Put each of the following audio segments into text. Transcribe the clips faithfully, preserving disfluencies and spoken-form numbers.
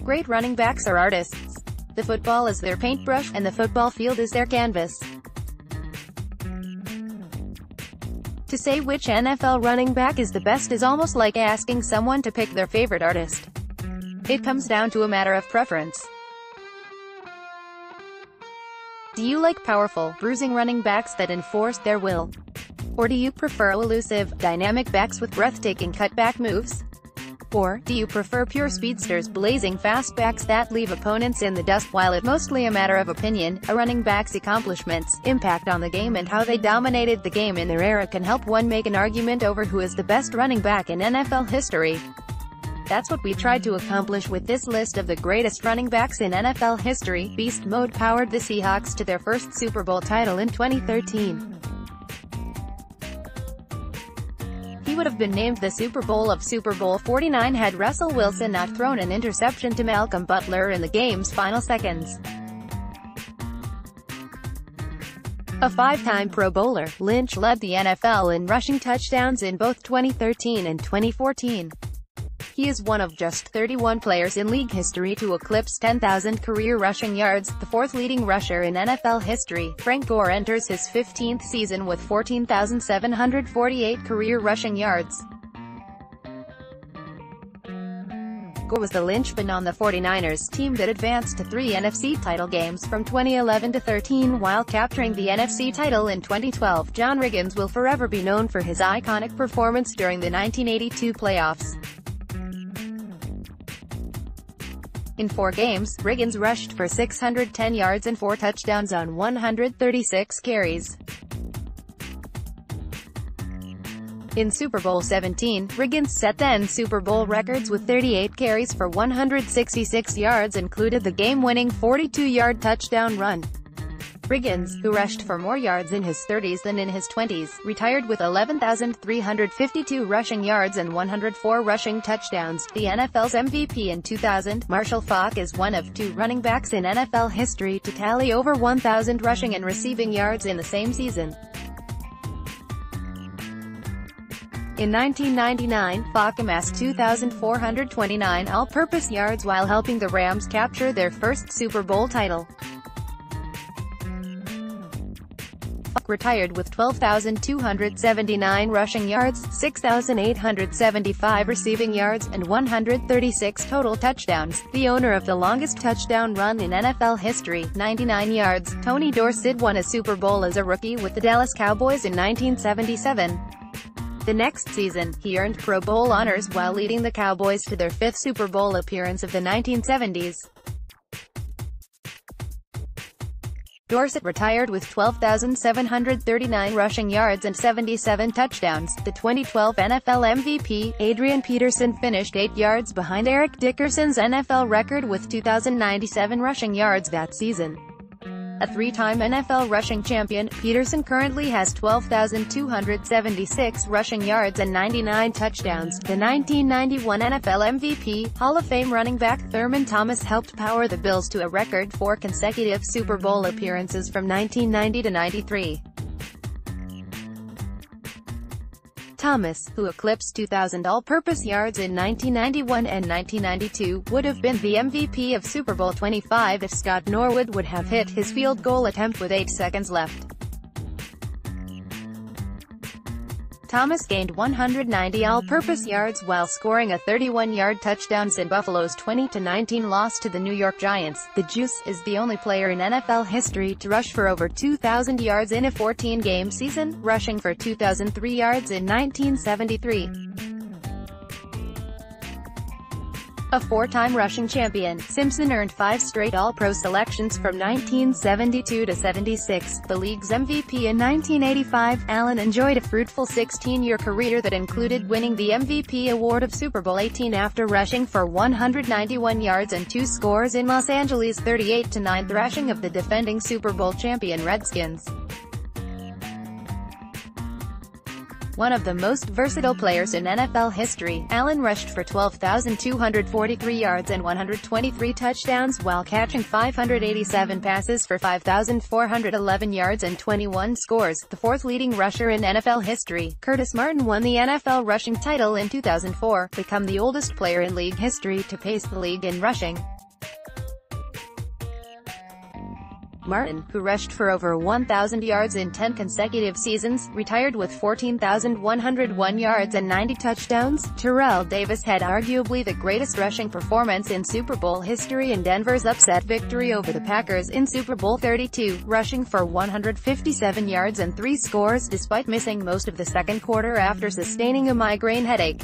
Great running backs are artists. The football is their paintbrush, and the football field is their canvas. To say which N F L running back is the best is almost like asking someone to pick their favorite artist. It comes down to a matter of preference. Do you like powerful, bruising running backs that enforce their will? Or do you prefer elusive, dynamic backs with breathtaking cutback moves? Or do you prefer pure speedsters, blazing fast backs that leave opponents in the dust? While it's mostly a matter of opinion, a running back's accomplishments, impact on the game and how they dominated the game in their era can help one make an argument over who is the best running back in N F L history. That's what we tried to accomplish with this list of the greatest running backs in N F L history. Beast Mode powered the Seahawks to their first Super Bowl title in twenty thirteen. He would have been named the Super Bowl of Super Bowl forty-nine had Russell Wilson not thrown an interception to Malcolm Butler in the game's final seconds. A five-time Pro Bowler, Lynch led the N F L in rushing touchdowns in both twenty thirteen and twenty fourteen. He is one of just thirty-one players in league history to eclipse ten thousand career rushing yards, the fourth leading rusher in N F L history. Frank Gore enters his fifteenth season with fourteen thousand seven hundred forty-eight career rushing yards. Gore was the linchpin on the forty-niners team that advanced to three N F C title games from twenty eleven to thirteen while capturing the N F C title in twenty twelve. John Riggins will forever be known for his iconic performance during the nineteen eighty-two playoffs. In four games, Riggins rushed for six hundred ten yards and four touchdowns on one hundred thirty-six carries. In Super Bowl seventeen, Riggins set then Super Bowl records with thirty-eight carries for one hundred sixty-six yards, included the game-winning forty-two yard touchdown run. Riggins, who rushed for more yards in his thirties than in his twenties, retired with eleven thousand three hundred fifty-two rushing yards and one hundred four rushing touchdowns. The N F L's M V P in two thousand, Marshall Faulk is one of two running backs in N F L history to tally over one thousand rushing and receiving yards in the same season. In nineteen ninety-nine, Faulk amassed two thousand four hundred twenty-nine all-purpose yards while helping the Rams capture their first Super Bowl title. Faulk retired with twelve thousand two hundred seventy-nine rushing yards, six thousand eight hundred seventy-five receiving yards, and one hundred thirty-six total touchdowns. The owner of the longest touchdown run in N F L history, ninety-nine yards, Tony Dorsett won a Super Bowl as a rookie with the Dallas Cowboys in nineteen seventy-seven. The next season, he earned Pro Bowl honors while leading the Cowboys to their fifth Super Bowl appearance of the nineteen seventies. Dorsett retired with twelve thousand seven hundred thirty-nine rushing yards and seventy-seven touchdowns. The twenty twelve N F L M V P, Adrian Peterson, finished eight yards behind Eric Dickerson's N F L record with two thousand ninety-seven rushing yards that season. A three-time N F L rushing champion, Peterson currently has twelve thousand two hundred seventy-six rushing yards and ninety-nine touchdowns. The nineteen ninety-one N F L M V P, Hall of Fame running back Thurman Thomas helped power the Bills to a record four consecutive Super Bowl appearances from nineteen ninety to ninety-three. Thomas, who eclipsed two thousand all-purpose yards in nineteen ninety-one and nineteen ninety-two, would have been the M V P of Super Bowl twenty-five if Scott Norwood would have hit his field goal attempt with eight seconds left. Thomas gained one hundred ninety all-purpose yards while scoring a thirty-one yard touchdown in Buffalo's twenty to nineteen loss to the New York Giants. The Juice is the only player in N F L history to rush for over two thousand yards in a fourteen game season, rushing for two thousand three yards in nineteen seventy-three. A four-time rushing champion, Simpson earned five straight All-Pro selections from nineteen seventy-two to seventy-six. The league's M V P in nineteen eighty-five, Allen enjoyed a fruitful sixteen year career that included winning the M V P award of Super Bowl eighteen after rushing for one hundred ninety-one yards and two scores in Los Angeles' thirty-eight to nine thrashing of the defending Super Bowl champion Redskins. One of the most versatile players in N F L history, Allen rushed for twelve thousand two hundred forty-three yards and one hundred twenty-three touchdowns while catching five hundred eighty-seven passes for five thousand four hundred eleven yards and twenty-one scores. The fourth leading rusher in N F L history, Curtis Martin won the N F L rushing title in two thousand four, become the oldest player in league history to pace the league in rushing. Martin, who rushed for over one thousand yards in ten consecutive seasons, retired with fourteen thousand one hundred one yards and ninety touchdowns. Terrell Davis had arguably the greatest rushing performance in Super Bowl history in Denver's upset victory over the Packers in Super Bowl thirty-two, rushing for one hundred fifty-seven yards and three scores despite missing most of the second quarter after sustaining a migraine headache.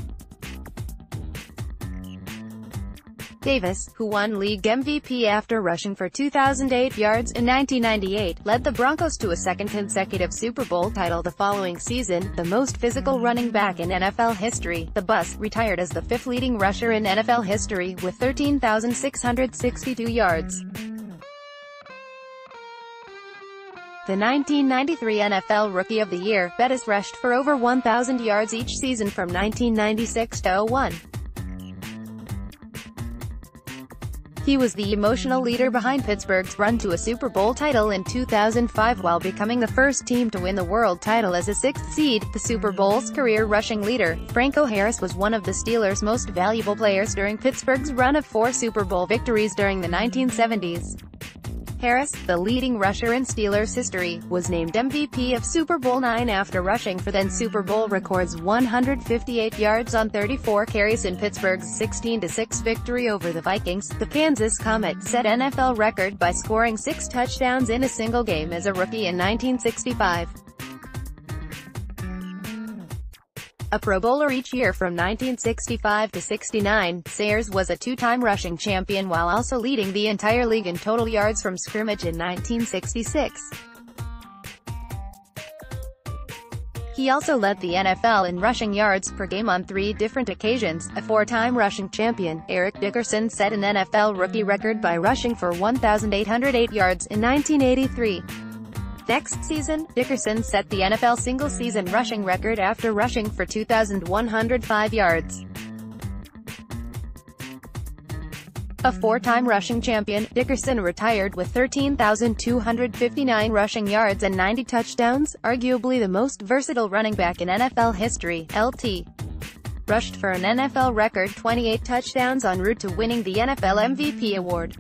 Davis, who won league M V P after rushing for two thousand eight yards in nineteen ninety-eight, led the Broncos to a second consecutive Super Bowl title the following season. The most physical running back in N F L history, the Bus retired as the fifth leading rusher in N F L history with thirteen thousand six hundred sixty-two yards. The nineteen ninety-three N F L Rookie of the Year, Bettis rushed for over one thousand yards each season from nineteen ninety-six to oh one. He was the emotional leader behind Pittsburgh's run to a Super Bowl title in two thousand five while becoming the first team to win the world title as a sixth seed. The Super Bowl's career rushing leader, Franco Harris, was one of the Steelers' most valuable players during Pittsburgh's run of four Super Bowl victories during the nineteen seventies. Harris, the leading rusher in Steelers history, was named M V P of Super Bowl nine after rushing for then Super Bowl records one hundred fifty-eight yards on thirty-four carries in Pittsburgh's sixteen to six victory over the Vikings. The Kansas Comet set N F L record by scoring six touchdowns in a single game as a rookie in nineteen sixty-five. A Pro Bowler each year from nineteen sixty-five to sixty-nine, Sayers was a two-time rushing champion while also leading the entire league in total yards from scrimmage in nineteen sixty-six. He also led the N F L in rushing yards per game on three different occasions. A four-time rushing champion, Eric Dickerson set an N F L rookie record by rushing for one thousand eight hundred eight yards in nineteen eighty-three. Next season, Dickerson set the N F L single-season rushing record after rushing for two thousand one hundred five yards. A four-time rushing champion, Dickerson retired with thirteen thousand two hundred fifty-nine rushing yards and ninety touchdowns, arguably the most versatile running back in N F L history. L T rushed for an N F L record twenty-eight touchdowns en route to winning the N F L M V P award.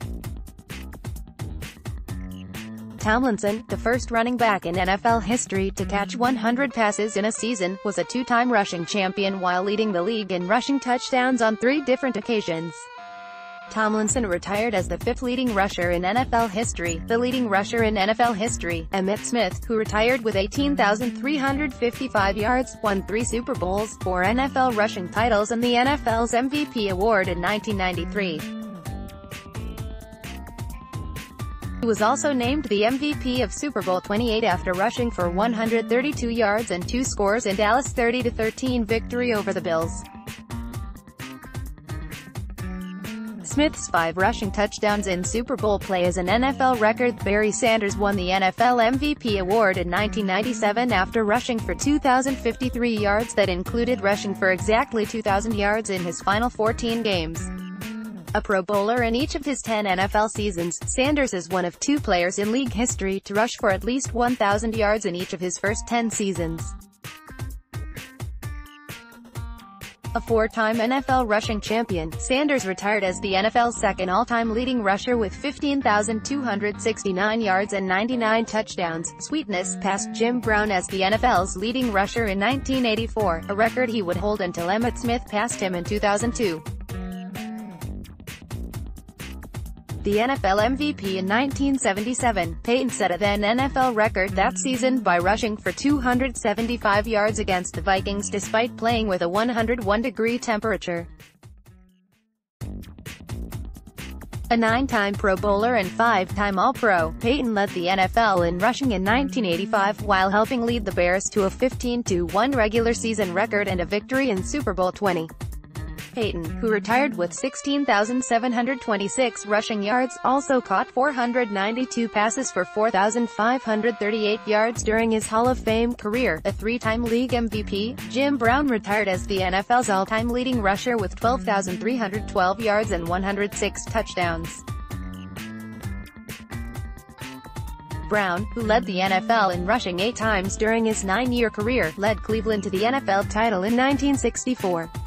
Tomlinson, the first running back in N F L history to catch one hundred passes in a season, was a two-time rushing champion while leading the league in rushing touchdowns on three different occasions. Tomlinson retired as the fifth leading rusher in N F L history. The leading rusher in N F L history, Emmitt Smith, who retired with eighteen thousand three hundred fifty-five yards, won three Super Bowls, four N F L rushing titles and the N F L's M V P award in nineteen ninety-three. He was also named the M V P of Super Bowl twenty-eight after rushing for one hundred thirty-two yards and two scores in Dallas' thirty to thirteen victory over the Bills. Smith's five rushing touchdowns in Super Bowl play is an N F L record. Barry Sanders won the N F L M V P award in nineteen ninety-seven after rushing for two thousand fifty-three yards that included rushing for exactly two thousand yards in his final fourteen games. A Pro Bowler in each of his ten N F L seasons, Sanders is one of two players in league history to rush for at least one thousand yards in each of his first ten seasons. A four-time N F L rushing champion, Sanders retired as the N F L's second all-time leading rusher with fifteen thousand two hundred sixty-nine yards and ninety-nine touchdowns. Sweetness passed Jim Brown as the N F L's leading rusher in nineteen eighty-four, a record he would hold until Emmitt Smith passed him in two thousand two. The N F L M V P in nineteen seventy-seven, Peyton set a then N F L record that season by rushing for two hundred seventy-five yards against the Vikings despite playing with a one hundred one degree temperature. A nine-time Pro Bowler and five-time All-Pro, Peyton led the N F L in rushing in nineteen eighty-five while helping lead the Bears to a fifteen to one regular season record and a victory in Super Bowl twenty. Peyton, who retired with sixteen thousand seven hundred twenty-six rushing yards, also caught four hundred ninety-two passes for four thousand five hundred thirty-eight yards during his Hall of Fame career. A three-time league M V P, Jim Brown retired as the N F L's all-time leading rusher with twelve thousand three hundred twelve yards and one hundred six touchdowns. Brown, who led the N F L in rushing eight times during his nine-year career, led Cleveland to the N F L title in nineteen sixty-four.